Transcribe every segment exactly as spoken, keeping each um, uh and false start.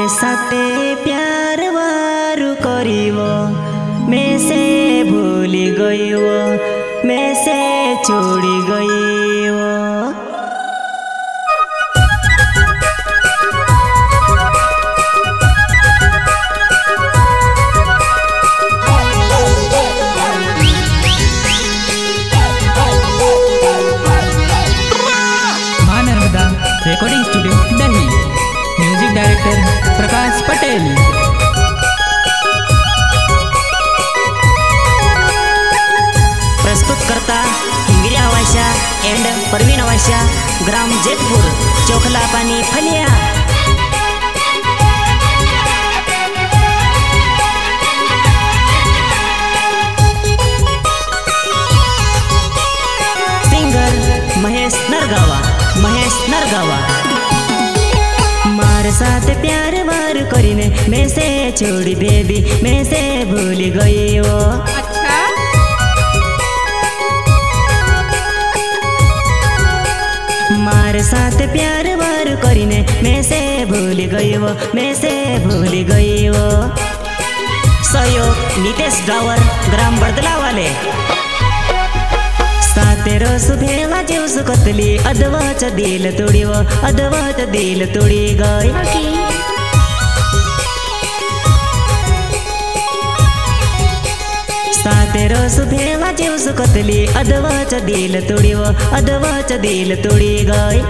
साथे प्यार वारू करिवो मैं से भूली गईवो मैं से छोड़ी गईवो। मां Narmada recording studio Delhi. Music director Prakash Patel. प्रस्तुत करता हिंगरी आवाशा एंड परवीन आवाशा, ग्राम जेतपुर, चोखला पानी फलिया। सिंगर महेश नरगावा महेश नरगावा। मार साथ प्यार वार करीने मैं से छोड़ी बेबी मैं से भूल गई वो। अच्छा मार साथ प्यार वार करीने मैं से भूल गई वो मैं से भूल गई वो। सहयोग नितेश ड्रावर, ग्राम बड़दला वाले। सातेरो सुभेला जेवस कतली अधवच दिल तोड़ी वो अधवच दिल तोड़ी गई। सातेरो सुभेला जेवस कतली अधवच दिल तोड़ी वो अधवच दिल तोड़ी गई।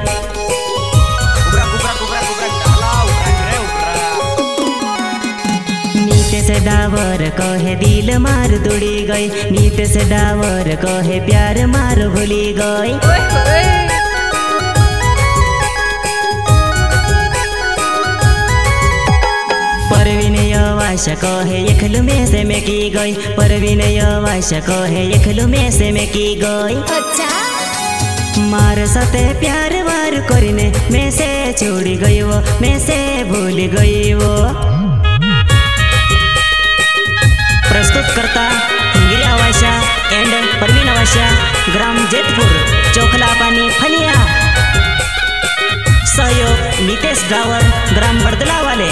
नीते से डावर कहे दिल मार तोड़ी गई नीते से डावर कहे प्यार मार भूली गई। परवीन आवाशा कहे यखलू में से मैं की गई परवीन आवाशा कहे यखलू में से मैं की गई। अच्छा मार साथे प्यार वार करीने मैं से छोड़ी गई वो मैं से भूल गई वो। प्रस्तुत करता हिंगरी आवाशा एंड परवीन आवाशा, ग्राम जेतपुर, चोखला पानी फलिया। सहयोग नितेश ड्रावर, ग्राम बड़दला वाले।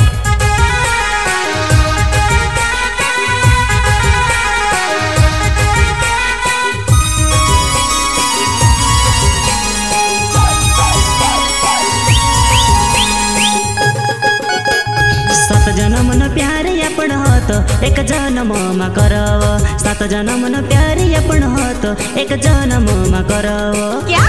सात जन्म न प्यार आपण होतो एक जन्म मा करव सात जन्म न प्यार आपण होतो एक जन्म मा करव। क्या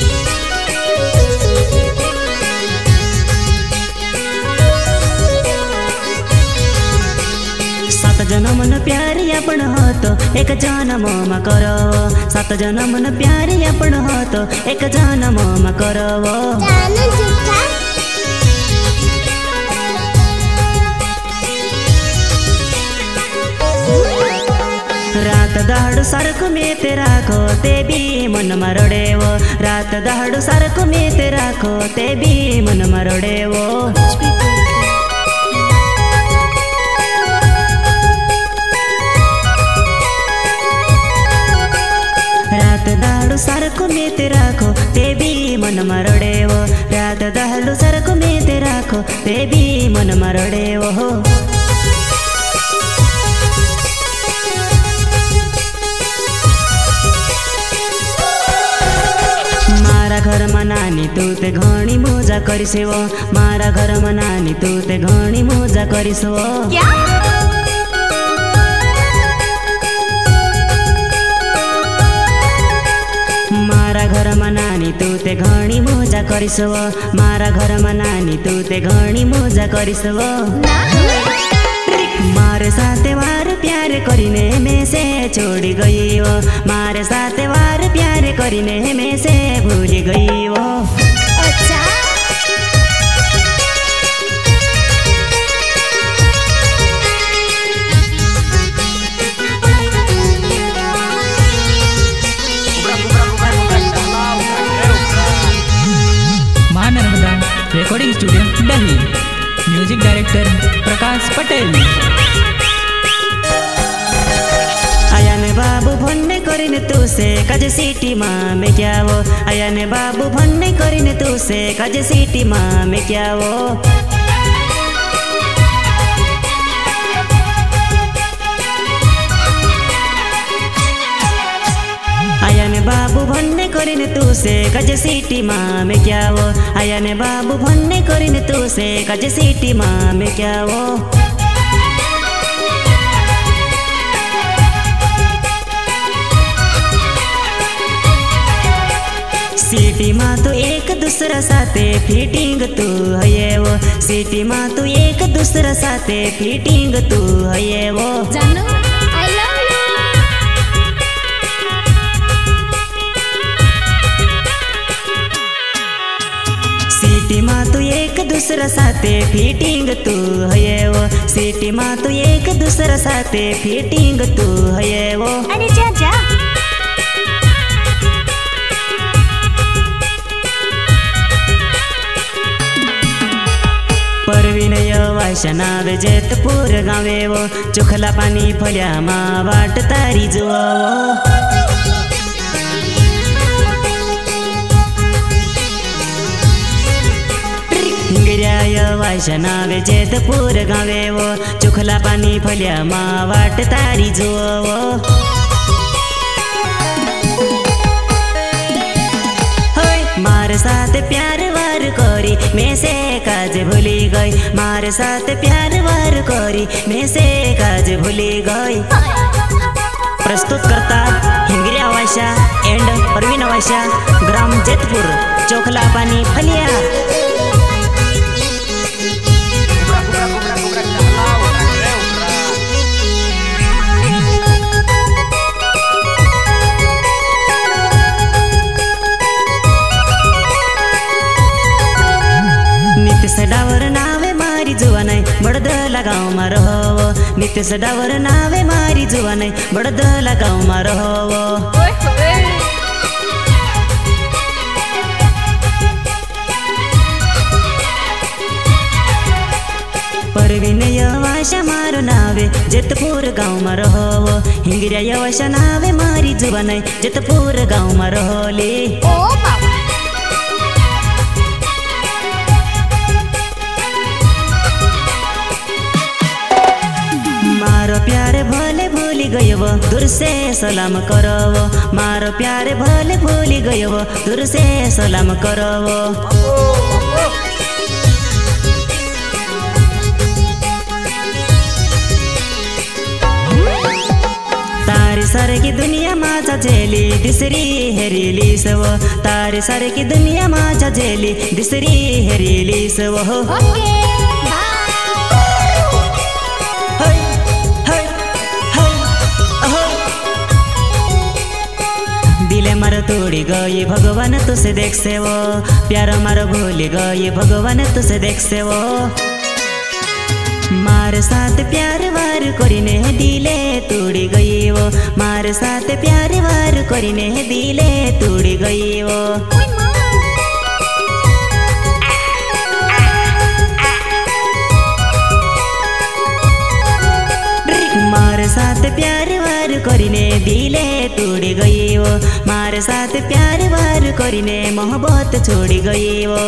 सात जन्म न प्यार आपण होतो एक जन्म मा करव सात जन्म न प्यार आपण होतो एक जन्म मा करव। रात दहाडू सारखं मी ते राखो ते बी मन मरडेव रात दहाडू सारखं मी ते राखो ते बी मन मरडेव। रात दहाडू सारखं मी ते राखो ते बी मन मरडेव रात दहाडू सारखं मी ते राखो ते बी मन मरडेव हो। मारा घर में नानी तू ते घणी मोजा करिसो मारा घर में नानी तू ते घणी मोजा करिसो। क्या मारा घर में नानी तू ते घणी मोजा करिसो मारा घर में नानी तू ते घणी मोजा करिसो। मारे साथे वार प्यार करीने मैं से छोड़ी गई वो मारे साथे वार प्यार करीने मैं से भूल गई वो। अच्छा मां Narmada recording studio Delhi. Music director Prakash Patel. आयाने बाबू भन्ने करिने तुसे काजे सिटी मां में क्या वो आयाने बाबू भन्ने करिने तुसे काजे सिटी मां में क्या वो। बाबू भन्ने करिन तुसे कज सिटी में क्या वो आया ने बाबू भन्ने करिन तुसे कज सिटी में क्या वो सिटी माँ तो एक दूसरा साथे फिटिंग तू है वो सिटी माँ तो एक दूसरा साथे फिटिंग तू है वो जानू आई लव यू सिटी माँ तो एक दूसरा साथे फिटिंग तू है वो सिटी माँ तो एक दूसरा साथे फिटिंग तू है वो अरे जा जा परविनय वासनाव जेतपुर गावे वो चोखला पानी फल्या मा बाट तारी जो हिंगराय वासनाव जेतपुर गावे वो चोखला पानी फल्या मा बाट तारी जो मार साथ प्यार वार करी मैं से काज भूली गई मार साथ प्यार वार करी मैं से काज भूली गई प्रस्तुत करता हिंगरिया वाशा एंड परवीन वाशा ग्राम जेतपुर चोखला पानी फलिया नित्य डावर नावे मारी जुआ नहीं बड़द लगाओ मा रहो नित्य डावर नावे मारी जुआ नहीं बड़द लगाओ मा रहो परविनय वाशा मारो नावे जेतपुर गाँव मा रहो हिंगरिया वाशा नावे मारी जुआ नहीं जेतपुर गाँव मा रहो ले मारो प्यारे भले भूली गयो वो दूर से सलाम करो वो मारो प्यारे भले भूली गयो वो दूर से सलाम करो वो तारी सर की दुनिया माझा झेली दिसरी हेरीली सव तारी सर की दुनिया माझा झेली दिसरी हेरीली सव दिले मारो तोड़ी गई भगवान तुसे देख से वो प्यार मारो भूली गई भगवान तुसे देख से वो मार साथ प्यार वार करिने दिले तोड़ी गई वो मार साथ प्यार वार करिने दिले तोड़ी गई वो मार साथ प्यार वार करिने दिले तोड़ी गई वो मार साथ प्यार वार करिने मोहब्बत छोड़ी गई वो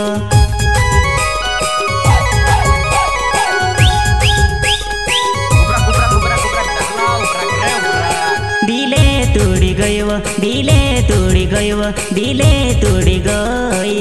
दिले तोड़ी गई वो दिले तोड़ी गई वो दिले तोड़ी गई